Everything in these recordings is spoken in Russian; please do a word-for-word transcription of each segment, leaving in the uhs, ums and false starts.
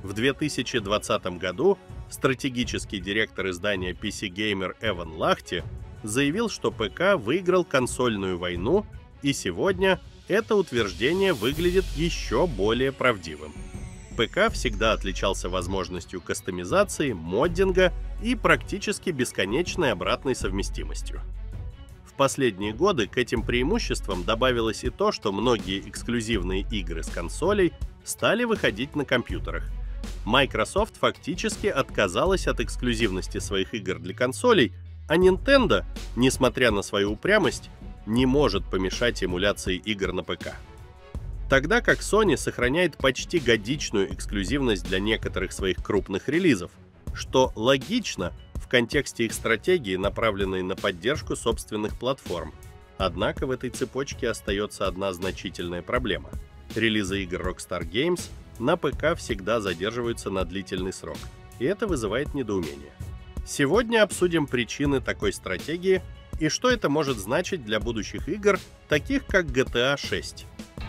В две тысячи двадцатом году стратегический директор издания пи си Gamer Эван Лахти заявил, что ПК выиграл консольную войну, и сегодня это утверждение выглядит еще более правдивым. ПК всегда отличался возможностью кастомизации, моддинга и практически бесконечной обратной совместимостью. В последние годы к этим преимуществам добавилось и то, что многие эксклюзивные игры с консолей стали выходить на компьютерах. Microsoft фактически отказалась от эксклюзивности своих игр для консолей, а Nintendo, несмотря на свою упрямость, не может помешать эмуляции игр на ПК. Тогда как Sony сохраняет почти годичную эксклюзивность для некоторых своих крупных релизов, что логично в контексте их стратегии, направленной на поддержку собственных платформ. Однако в этой цепочке остается одна значительная проблема. Релизы игр Rockstar Games на ПК всегда задерживаются на длительный срок, и это вызывает недоумение. Сегодня обсудим причины такой стратегии и что это может значить для будущих игр, таких как джи ти эй шесть.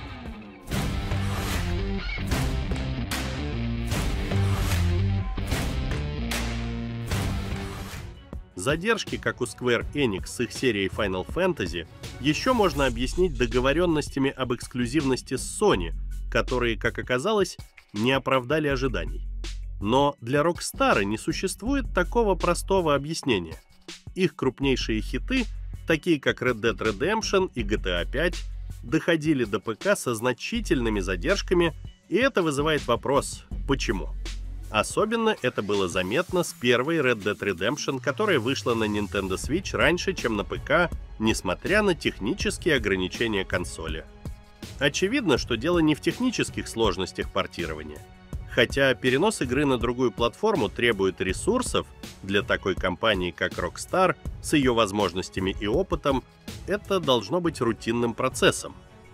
Задержки, как у Square Enix с их серией Final Fantasy, еще можно объяснить договоренностями об эксклюзивности с Sony, которые, как оказалось, не оправдали ожиданий. Но для Rockstar не существует такого простого объяснения. Их крупнейшие хиты, такие как Red Dead Redemption и джи ти эй пять, доходили до ПК со значительными задержками, и это вызывает вопрос «почему?». Особенно это было заметно с первой Red Dead Redemption, которая вышла на Nintendo Switch раньше, чем на ПК, несмотря на технические ограничения консоли. Очевидно, что дело не в технических сложностях портирования. Хотя перенос игры на другую платформу требует ресурсов, для такой компании, как Rockstar, с ее возможностями и опытом, это должно быть рутинным процессом.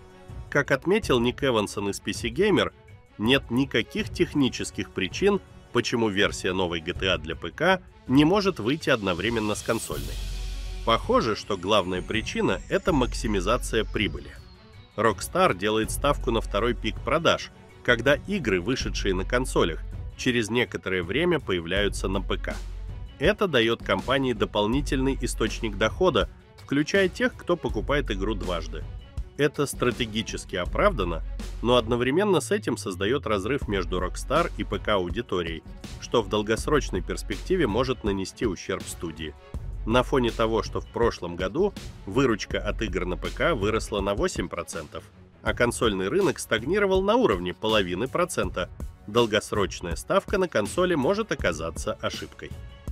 Как отметил Ник Эвансон из пи си Gamer, нет никаких технических причин, почему версия новой джи ти эй для ПК не может выйти одновременно с консольной. Похоже, что главная причина — это максимизация прибыли. Rockstar делает ставку на второй пик продаж, когда игры, вышедшие на консолях, через некоторое время появляются на ПК. Это дает компании дополнительный источник дохода, включая тех, кто покупает игру дважды. Это стратегически оправдано, но одновременно с этим создает разрыв между Rockstar и ПК-аудиторией, что в долгосрочной перспективе может нанести ущерб студии. На фоне того, что в прошлом году выручка от игр на ПК выросла на восемь процентов, а консольный рынок стагнировал на уровне половины процента, долгосрочная ставка на консоли может оказаться ошибкой.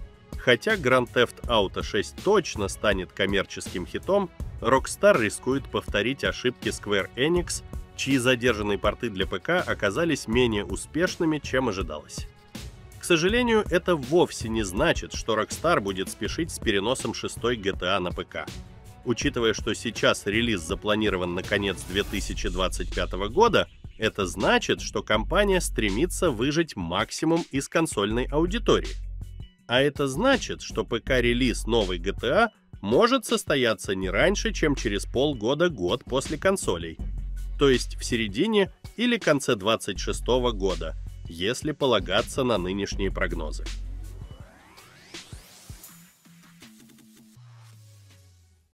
Хотя Grand Theft Auto шесть точно станет коммерческим хитом, Rockstar рискует повторить ошибки Square Enix, чьи задержанные порты для ПК оказались менее успешными, чем ожидалось. К сожалению, это вовсе не значит, что Rockstar будет спешить с переносом шестой джи ти эй на ПК. Учитывая, что сейчас релиз запланирован на конец две тысячи двадцать пятого года, это значит, что компания стремится выжать максимум из консольной аудитории. А это значит, что ПК-релиз новой джи ти эй может состояться не раньше, чем через полгода-год после консолей, то есть в середине или конце двадцать шестого года, если полагаться на нынешние прогнозы.